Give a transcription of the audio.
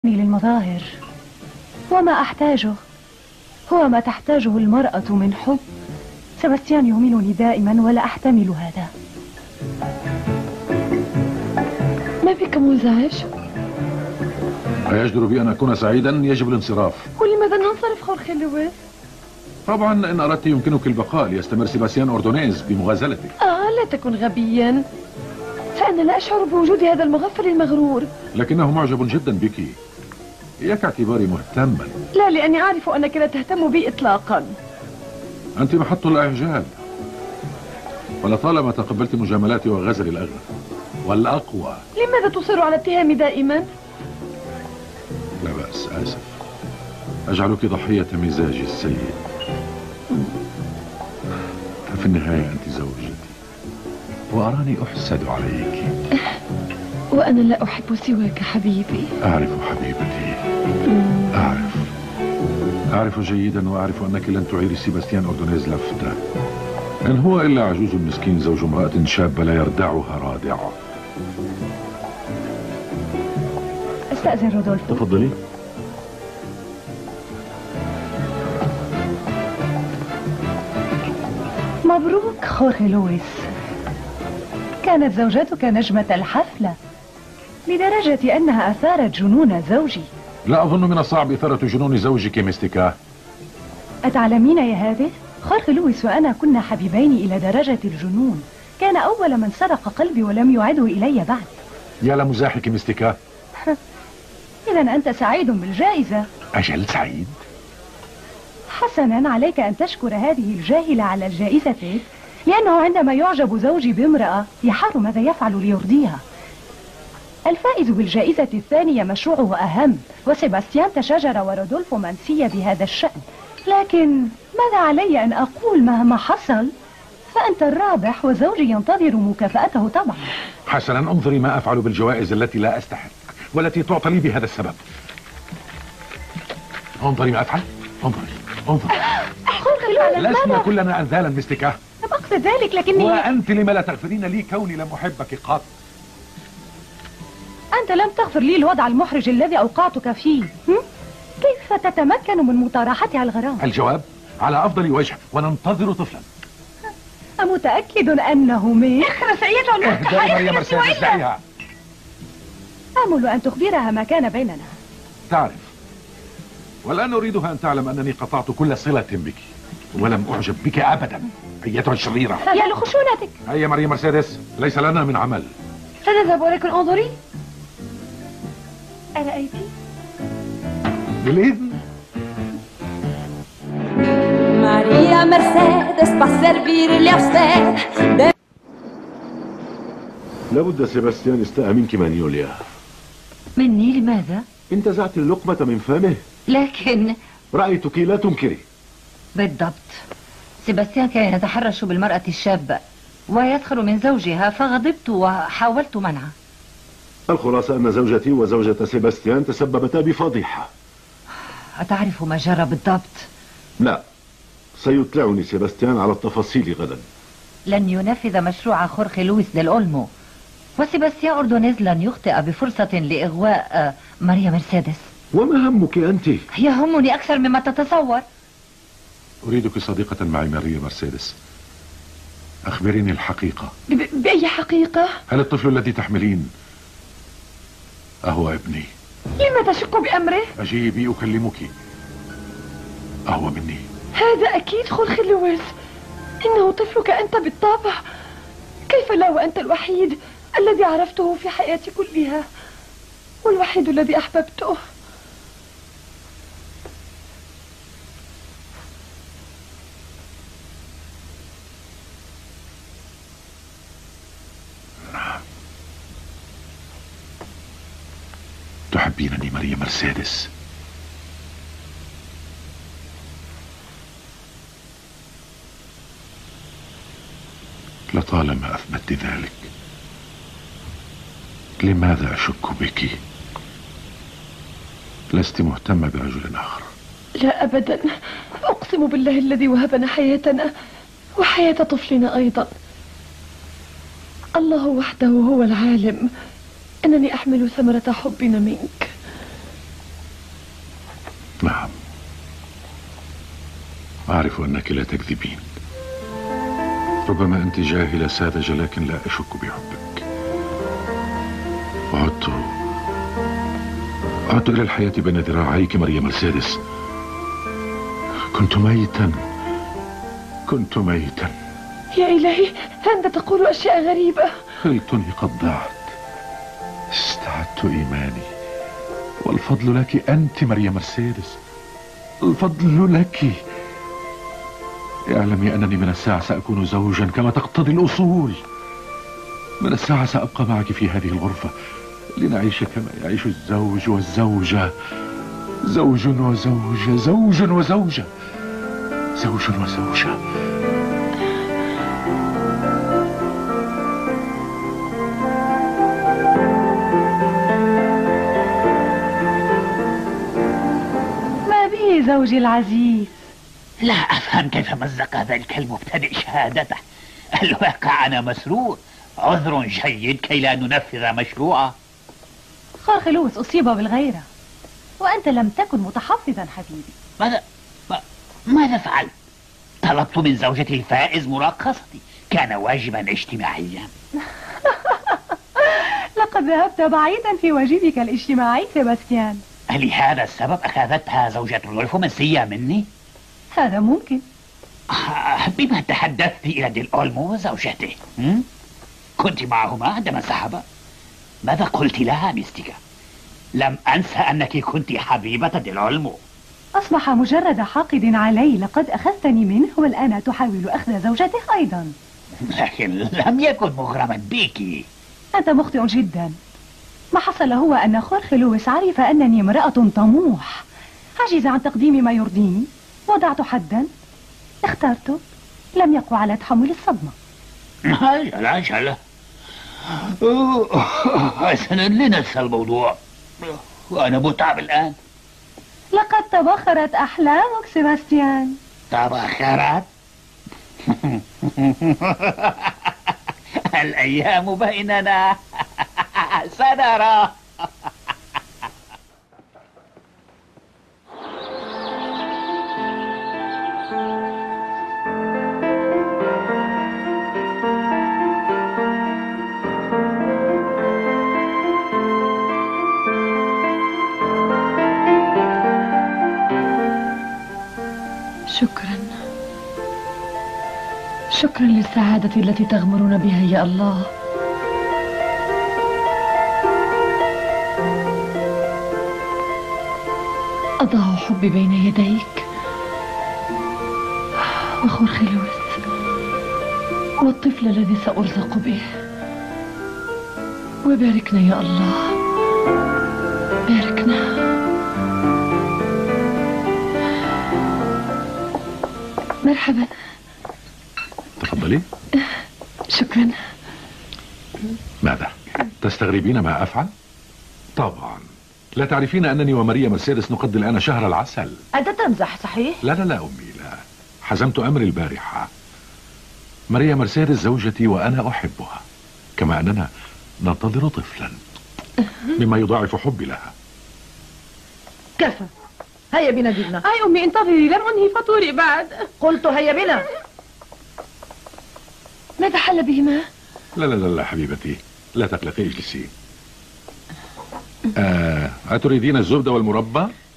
للمظاهر، وما أحتاجه هو ما تحتاجه المرأة من حب. سباستيان يهملني دائما ولا أحتمل هذا. ما بك منزعج؟ أيجدر بي أن أكون سعيدا؟ يجب الانصراف. ولماذا ننصرف خورخي لويس؟ طبعا إن أردت يمكنك البقاء ليستمر سيباستيان أوردونيز بمغازلتك. لا تكن غبيا، فأنا لا أشعر بوجود هذا المغفل المغرور. لكنه معجب جدا بك. إياك اعتباري مهتما. لا، لأني أعرف أنك لا تهتم بي إطلاقا. أنت محط الإعجاب، ولطالما تقبلت مجاملاتي وغزل الأغلى والأقوى. لماذا تصر على اتهامي دائما؟ لا بأس، آسف. أجعلك ضحية مزاجي السيء. ففي النهاية أنت زوجتي، وأراني أحسد عليك. وأنا لا أحب سواك حبيبي. أعرف حبيبتي، أعرف جيدا، وأعرف أنك لن تعيري سيباستيان أوردونيز لفتة. إن هو إلا عجوز مسكين زوج امرأة شابة لا يردعها رادع. أستأذن رودولفو. تفضلي. مبروك خورخي لويس، كانت زوجتك نجمة الحفلة لدرجة أنها أثارت جنون زوجي. لا أظن من الصعب إثارة جنون زوجك ميستيكا. أتعلمين يا هذه؟ خورخي لويس وأنا كنا حبيبين إلى درجة الجنون. كان أول من سرق قلبي ولم يعده إلي بعد. يا لمزاحك ميستيكا. إذا أنت سعيد بالجائزة. أجل سعيد. حسنا، عليك أن تشكر هذه الجاهلة على الجائزة، لأنه عندما يعجب زوجي بامرأة يحار ماذا يفعل ليرضيها. الفائز بالجائزة الثانية مشروعه أهم، وسيباستيان تشاجر ورودولفو منسية بهذا الشأن. لكن ماذا علي أن أقول مهما حصل؟ فأنت الرابح وزوجي ينتظر مكافأته طبعا. حسنا، انظري ما أفعل بالجوائز التي لا أستحق والتي تعطى لي بهذا السبب. انظري ما أفعل. انظري. لسنا كلنا أنذالا ميستيكا. لم أقصد ذلك، لكني... وأنت لما لا تغفرين لي كوني لم أحبك قط؟ أنت لم تغفر لي الوضع المحرج الذي أوقعتك فيه. كيف تتمكن من مطارحتها الغرام؟ الجواب على أفضل وجه، وننتظر طفلا. أمتأكد أنه من... اخرس أيتها المفتحة. مريم مرسيدس، دعيها. آمل أن تخبرها ما كان بيننا. تعرف، والآن أريدها أن تعلم أنني قطعت كل صلة بك، ولم أعجب بك أبدا أيتها الشريرة. يا لخشونتك. هيا مريم مرسيدس، ليس لنا من عمل. سنذهب، ولكن انظري. أرأيت؟ بالإذن. Maria Mercedes para servir a usted. لابد سيباستيان استاء منك مانيوليا. مني؟ لماذا؟ انتزعت اللقمة من فمه. لكن رأيتك لا تنكري. بالضبط، سيباستيان كان يتحرش بالمرأة الشابة ويسخر من زوجها، فغضبت وحاولت منعه. الخلاصة أن زوجتي وزوجة سيباستيان تسببتا بفضيحة. أتعرف ما جرى بالضبط؟ لا، سيطلعني سيباستيان على التفاصيل غدا. لن ينفذ مشروع خورخي لويس ديل أولمو، وسيباستيان أوردونيز لن يخطئ بفرصة لإغواء ماريا مرسيدس. وما همك أنت؟ يهمني أكثر مما تتصور. أريدك صديقة معي ماريا مرسيدس. أخبريني الحقيقة. بأي حقيقة؟ هل الطفل الذي تحملين أهو ابني؟ لما تشك بأمره؟ أجيبي أكلمك. أهو مني؟ هذا أكيد خورخي لويس، إنه طفلك أنت بالطبع. كيف لا وأنت الوحيد الذي عرفته في حياتي كلها، والوحيد الذي أحببته. تحبينني ماريا مرسيدس؟ لطالما أثبتت ذلك، لماذا أشك بك؟ لست مهتمة برجل آخر. لا أبدا، أقسم بالله الذي وهبنا حياتنا وحياة طفلنا أيضا. الله وحده هو العالم أنني أحمل ثمرة حبنا منك. نعم، أعرف أنك لا تكذبين. ربما أنت جاهلة ساذجة، لكن لا أشك بحبك. عدت إلى الحياة بين ذراعيك مريا مرسيدس. كنت ميتا. يا إلهي، أنت تقول أشياء غريبة. خلتني قد ضعت، استعدت إيماني، والفضل لك أنت مريا مرسيدس، الفضل لك. اعلمي أنني من الساعة سأكون زوجا كما تقتضي الأصول. من الساعة سأبقى معك في هذه الغرفة لنعيش كما يعيش الزوج والزوجة، زوج وزوجة، زوج وزوجة، زوج وزوجة. ما به زوجي العزيز؟ لا أفهم كيف مزق ذلك المبتدئ شهادته. الواقع أنا مسرور، عذر جيد كي لا ننفذ مشروعه. خورخي لويس أصيب بالغيرة، وأنت لم تكن متحفظا حبيبي. ماذا فعلت؟ طلبت من زوجتي الفائز مراقصتي، كان واجبا اجتماعيا. لقد ذهبت بعيدا في واجبك الاجتماعي سيباستيان. لهذا السبب أخذتها زوجة رودولفو منسية مني؟ هذا ممكن. بما تحدثت إلى دي الأولمو وزوجته؟ كنت معهما عندما ذهبا؟ ماذا قلت لها ميستيكا؟ لم أنسى أنك كنت حبيبة دي الأولمو. أصبح مجرد حاقد علي، لقد أخذتني منه والآن تحاول أخذ زوجته أيضا. لكن لم يكن مغرما بك. أنت مخطئ جدا. ما حصل هو أن خورخي لويس عرف أنني امرأة طموح، عجز عن تقديم ما يرضيني، وضعت حدا، اخترته، لم يقوى على تحمل الصدمة. عجلة. حسنا، لننسى الموضوع، وأنا متعب الآن. لقد تبخرت أحلامك سيباستيان. تبخرت؟ الأيام بيننا، سنرى. شكرا للسعادة التي تغمرون بها يا الله. أضع حبي بين يديك، وخورخي لويس والطفل الذي سأرزق به، وباركنا يا الله، باركنا. مرحبا. تفضلي. شكرا. ماذا؟ تستغربين ما أفعل؟ طبعا لا تعرفين أنني وماريا مرسيدس نقضي الآن شهر العسل. أنت تمزح صحيح؟ لا أمي، لا. حزمت أمري البارحة. ماريا مرسيدس زوجتي وأنا أحبها، كما أننا ننتظر طفلا، مما يضاعف حبي لها. كفى، هيا بنا جبنا. أي أمي انتظري، لم أنهي فطوري بعد. قلت هيا بنا. ماذا حل بهما؟ لا حبيبتي، لا تقلقي، اجلسي. أتريدين الزبدة والمربى؟